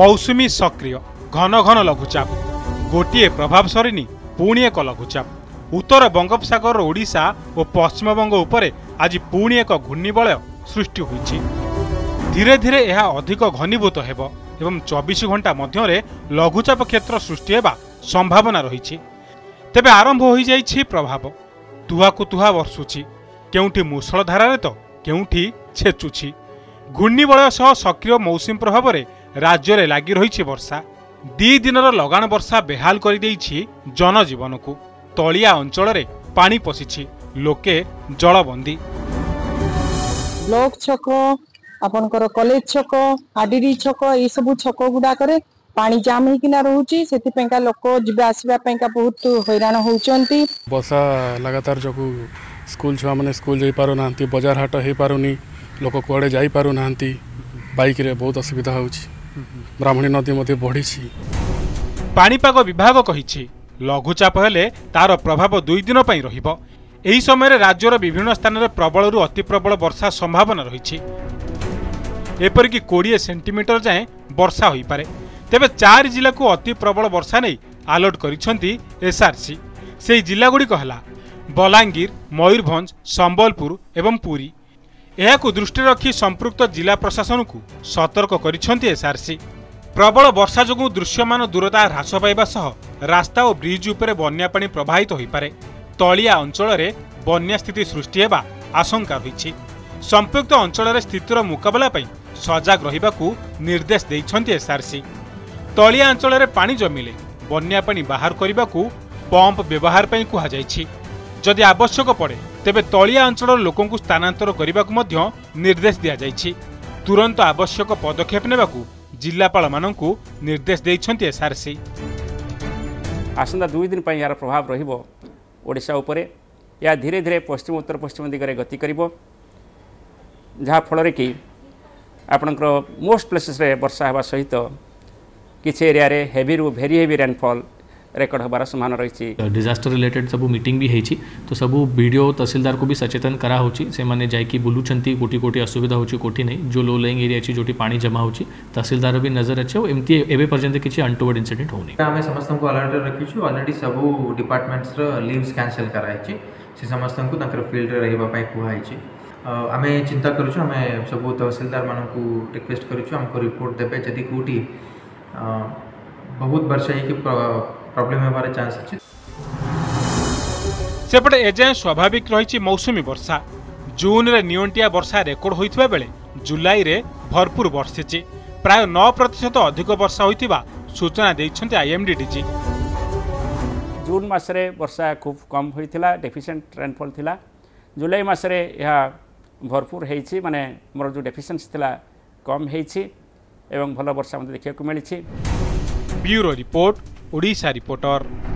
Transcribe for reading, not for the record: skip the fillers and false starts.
मौसुमी सक्रिय घन घन लघुचाप गोटे प्रभाव सरीनी पुणी एक लघुचाप उत्तर बंगोपसागर ओडिशा और पश्चिमबंग उपरे आज पुणी एक घूर्णिबलय सृष्टि होईछि। धीरे धीरे यह अधिक घनीभूत हेब एवं 24 घंटा मध्य लघुचाप क्षेत्र सृष्टि हेबा संभावना रही। तेबे आरंभ हो जाइछि प्रभाव तुहाकु तुहा वर्षुछि केउठी मूसलधारारे तो केउठी छेचुछि। घूर्णिबलय सह सक्रिय मौसुमी प्रभाव में राज्य में लगी रही वर्षा दी दिनर लगाण वर्षा बेहाल कर जनजीवन को तलिया अंचल में पानी पशिछि लोके जलबंदी। ब्लॉक छक आपनकर कॉलेज छक आडिरी छक ये सब छक गुड़ाक पानी जाम होकिना रोचे से लोक जीवा आसवा बहुत हैरान होउचंती। वर्षा लगातार जो स्कूल छुआ मैंने स्कूल जा पार ना बजार हाट हो पारुनी लोक कुआड़े जा पार ना बाइक रे बहुत असुविधा होउछि। ब्राह्मणी नदी मध्य बढ़ी। पाणीपाग विभाग कहिछि लघुचाप हेले तार प्रभाव 2 दिन पई रहिबो। एही समय राज्यर विभिन्न स्थान में प्रबल अति प्रबल वर्षा संभावना रही। एपरिक 20 सेंटीमीटर जाए वर्षा हो पारे। तेबे 4 जिला को अति प्रबल वर्षा नहीं अलर्ट करिसेंती एसआरसी। से जिलागुड़िक हला बलांगीर मयूरभंज संबलपुर एवं पुरी। यह दृष्टि रखी संपृक्त जिला प्रशासन को सतर्क करिसेंती एसआरसी। प्रबल वर्षा जो दृश्यमान दूरता ह्रास पाइबा सह रास्ता और ब्रिज उपरे बन्या पानी प्रवाहित हो पारे। तलिया अंचल में बन्या स्थिति सृष्टि हेबा आशंका रही। संपृक्त अंचल स्थितिर मुकाबला पई सजग रहिबाकू निर्देश दैछंती एसआरसी। तलिया अंचल में पानी जमिले बन्या पानी बाहर करने पंप व्यवहार पई कुहा जायछि। जदि आवश्यक पड़े तेबे तलिया अंचल लोकों को स्थानांतर करने को निर्देश दिया जायछि। तुरंत आवश्यक पदक्षेप नेबाकू जिलापाल मानकू निर्देश दैछंती एसआरसी। आसंता 2 दिन पर यार प्रभाव रहिबो ओडिशा उपरे। या धीरे धीरे पश्चिम उत्तर पश्चिम दिगरे गति करिबो जहाँ फल कि आपणकर मोस्ट प्लेसेस रे वर्षा हेबा सहित किछि एरिया रे हेवी रु वेरी हेवी रेनफॉल रेकर्ड होबार संभावना रही। डिजास्टर रिलेटेड सब मीटिंग भी होती तो सब वीडियो तहसीलदार को भी सचेतन करा होची। से माने जाइकी बुलुचंती कोटी कोटी असुविधा होची कोटी नहीं जो लो लेइंग एरिया अछि जोटी पानी जमा होची तहसीलदार भी नजर अच्छे एमती एबे पर्यंत किछि अनटोवर्ड इंसिडेंट होनी। आमे समस्त को अलर्ट रखिछु। ऑलरेडी सब डिपार्टमेंट्स रो लीव्स कैंसिल कराइछि। से समस्त को तंकर फील्ड रे रहिबा पई कुहाइछि। आमे चिंता करूछु। आमे सब तहसीलदार मानन को रिक्वेस्ट करूछु हमको रिपोर्ट देबे जदी कोटी बहुत वर्षा है कि प्रॉब्लम हेबार चांस अछि। सेपटे एजाए स्वाभाविक रही मौसुमी वर्षा। जून रे नियंटिया वर्षा रेकर्ड होइथिबा बेले जुलाई रे भरपूर वर्षिछि। प्राय 9% अधिक वर्षा होइथिबा सूचना दैछन्ते आईएमडी डीजी। जून मासरे वर्षा खूब कम होइथिला डेफिशिएंट रेनफॉल थिला। जुलाई मासरे यह भरपूर हेछि माने मोर जो डेफिशिएंसी थिला कम हेछि एवं भल वर्षा मते देखिया को मिलिछि। Bureau report Odisha reporter.